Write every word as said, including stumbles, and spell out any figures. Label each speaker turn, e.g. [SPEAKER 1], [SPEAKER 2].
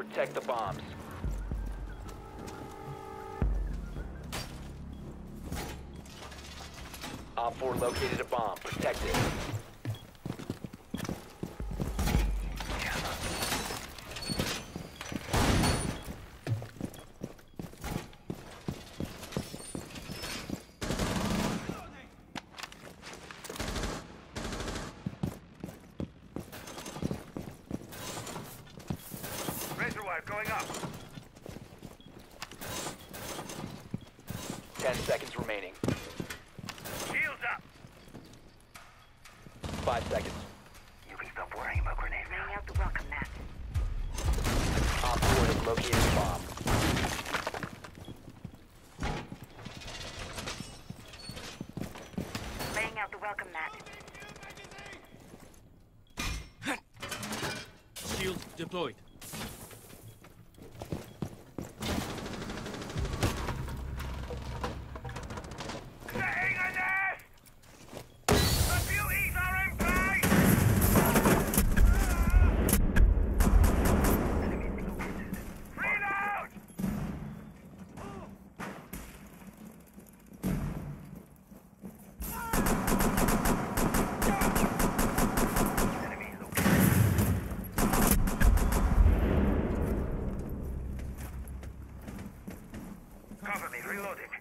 [SPEAKER 1] Protect the bombs. Op four located a bomb. Protect it.
[SPEAKER 2] Razor wire going up.
[SPEAKER 1] Ten seconds remaining.
[SPEAKER 2] Shields up.
[SPEAKER 1] Five seconds.
[SPEAKER 2] You can stop worrying about grenades now.
[SPEAKER 3] Laying out the welcome mat.
[SPEAKER 1] Op four has located a bomb.
[SPEAKER 3] Laying out the welcome mat.
[SPEAKER 4] Shield deployed.
[SPEAKER 2] Setting a nest! The beauties are in place! Reload! Cover me, reloading.